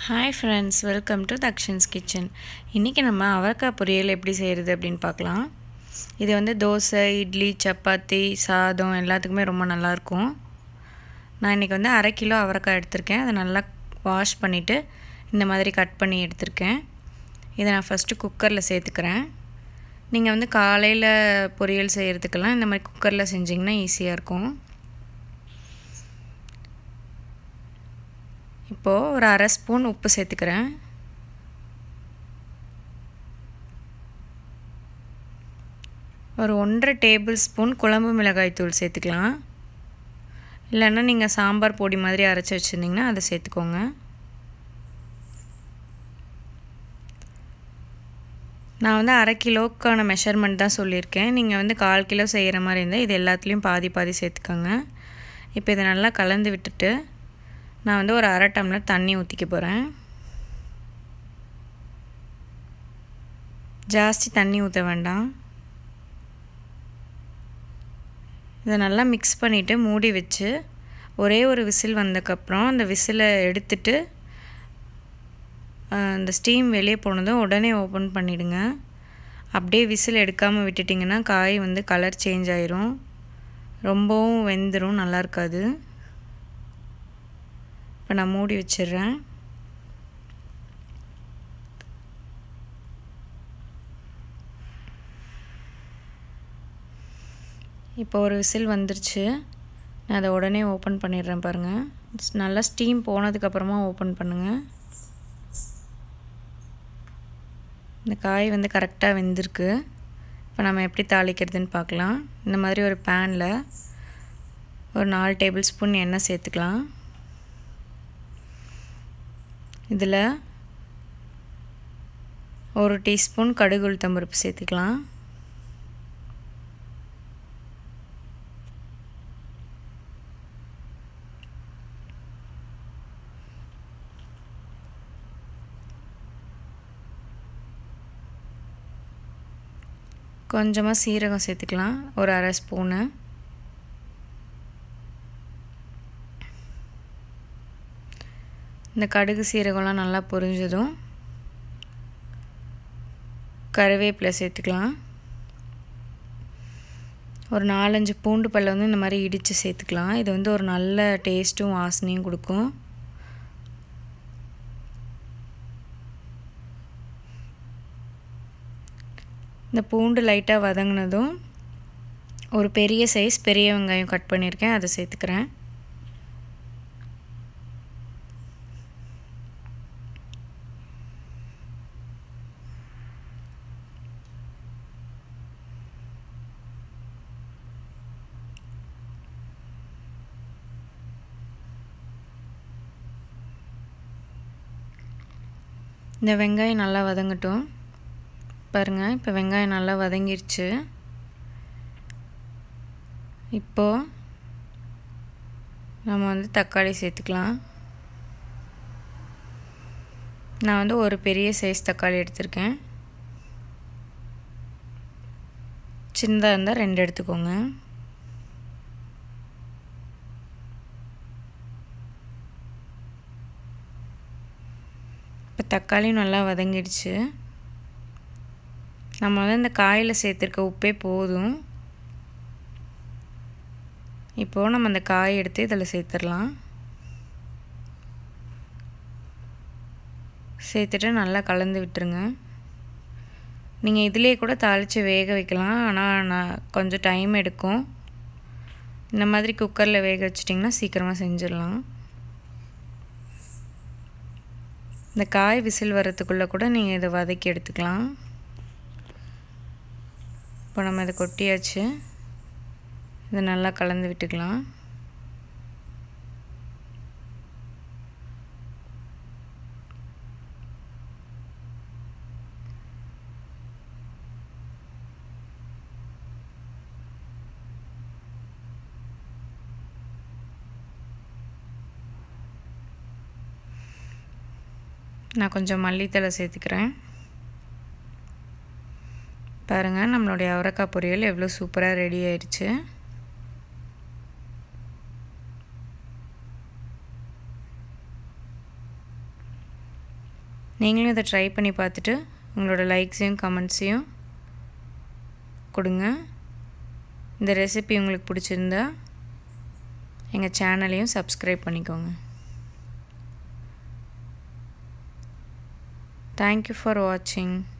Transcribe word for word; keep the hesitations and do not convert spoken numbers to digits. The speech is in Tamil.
Hi friends, welcome to Dakshin's Kitchen. இன்னைக்கு நம்ம அவரைக்காய் பொரியல் எப்படி செய்யறது அப்படினு பார்க்கலாம். இது வந்து தோசை, இட்லி, சப்பாத்தி, சாதம் எல்லாத்துக்குமே ரொம்ப நல்லா இருக்கும். நான் இன்னைக்கு வந்து அரை கிலோ அவரைக்காய் எடுத்துர்க்கேன். அதை நல்லா வாஷ் பண்ணிட்டு இந்த மாதிரி கட் பண்ணி எடுத்துர்க்கேன். இதை நான் ஃபர்ஸ்ட் குக்கர்ல சேர்த்துக்கிறேன். நீங்க வந்து காலையில பொரியல் செய்யிறதுக்கெல்லாம் இந்த மாதிரி குக்கர்ல செஞ்சீங்கன்னா ஈஸியா இருக்கும். இப்போ ஒரு அரை ஸ்பூன் உப்பு சேர்த்துக்கிறேன். ஒரு ஒன்றரை டேபிள் ஸ்பூன் குழம்பு மிளகாய் தூள் சேர்த்துக்கலாம். இல்லைன்னா நீங்கள் சாம்பார் பொடி மாதிரி அரைச்சி வச்சுருந்தீங்கன்னா அதை சேர்த்துக்கோங்க. நான் வந்து அரை கிலோக்கான மெஷர்மெண்ட் தான் சொல்லியிருக்கேன். நீங்கள் வந்து கால் கிலோ செய்கிற மாதிரி இருந்தால் இது எல்லாத்துலேயும் பாதி பாதி சேர்த்துக்கோங்க. இப்போ இதை நல்லா கலந்து விட்டுட்டு நான் வந்து ஒரு அரை டம்ளர் தண்ணி ஊற்றிக்க போகிறேன். ஜாஸ்தி தண்ணி ஊற்ற வேண்டாம். இதை நல்லா மிக்ஸ் பண்ணிவிட்டு மூடி வச்சு ஒரே ஒரு விசில் வந்ததுக்கப்புறம் அந்த விசிலை எடுத்துட்டு அந்த ஸ்டீம் வெளியே போனதும் உடனே ஓப்பன் பண்ணிவிடுங்க. அப்படியே விசில் எடுக்காமல் விட்டுட்டிங்கன்னா காய் வந்து கலர் சேஞ்ச் ஆயிரும், ரொம்பவும் வெந்துடும், நல்லா இருக்காது. இப்போ நான் மூடி வச்சிடுறேன். இப்போ ஒரு விசில் வந்துருச்சு. நான் அதை உடனே ஓப்பன் பண்ணிடுறேன் பாருங்கள். நல்லா ஸ்டீம் போனதுக்கப்புறமா ஓப்பன் பண்ணுங்கள். இந்த காய் வந்து கரெக்டாக வெந்திருக்கு. இப்போ நம்ம எப்படி தாளிக்கிறதுன்னு பார்க்கலாம். இந்த மாதிரி ஒரு பேனில் ஒரு நாலு டேபிள் ஸ்பூன் எண்ணெய் சேர்த்துக்கலாம். இதில் ஒரு டீஸ்பூன் கடுகு உளுத்தம் பருப்பு சேர்த்துக்கலாம். கொஞ்சமாக சீரகம் சேர்த்துக்கலாம், ஒரு அரை ஸ்பூனு. இந்த கடுகு சீரகம்லாம் நல்லா பொரிஞ்சதும் கருவேப்பிலை சேர்த்துக்கலாம். ஒரு நாலஞ்சு பூண்டு பல்லை வந்து இந்த மாதிரி இடித்து சேர்த்துக்கலாம். இது வந்து ஒரு நல்ல டேஸ்ட்டும் வாசனையும் கொடுக்கும். இந்த பூண்டு லைட்டாக வதங்கினதும் ஒரு பெரிய சைஸ் பெரிய வெங்காயம் கட் பண்ணியிருக்கேன், அதை சேர்த்துக்கிறேன். இந்த வெங்காயம் நல்லா வதங்கட்டும். பாருங்கள், இப்போ வெங்காயம் நல்லா வதங்கிருச்சு. இப்போது நம்ம வந்து தக்காளி சேர்த்துக்கலாம். நான் வந்து ஒரு பெரிய சைஸ் தக்காளி எடுத்திருக்கேன். சின்னதாக இருந்தால் ரெண்டு எடுத்துக்கோங்க. இப்போ தக்காளியும் நல்லா வதங்கிடுச்சு. நம்ம வந்து இந்த காயில் சேர்த்துருக்க உப்பே போதும். இப்போது நம்ம அந்த காய் எடுத்து இதில் சேர்த்துடலாம். சேர்த்துட்டு நல்லா கலந்து விட்டுருங்க. நீங்கள் இதிலே கூட தாளித்து வேக வைக்கலாம், ஆனால் நான் கொஞ்சம் டைம் எடுக்கும். இந்த மாதிரி குக்கரில் வேக வச்சிட்டிங்கன்னா சீக்கிரமாக செஞ்சிடலாம். இந்த காய் விசில் வரத்துக்குள்ளே கூட நீங்கள் இதை வதக்கி எடுத்துக்கலாம். இப்போ நம்ம இதை கொட்டியாச்சு. இதை நல்லா கலந்து விட்டுக்கலாம். நான் கொஞ்சம் மல்லித்தழை சேர்த்துக்கிறேன். பாருங்கள், நம்மளுடைய அவரைக்காய் பொரியல் எவ்வளோ சூப்பராக ரெடி ஆயிடுச்சு. நீங்களும் இதை ட்ரை பண்ணி பார்த்துட்டு உங்களோட லைக்ஸையும் கமெண்ட்ஸையும் கொடுங்க. இந்த ரெசிபி உங்களுக்கு பிடிச்சிருந்தா எங்கள் சேனலையும் சப்ஸ்கிரைப் பண்ணிக்கோங்க. Thank you for watching.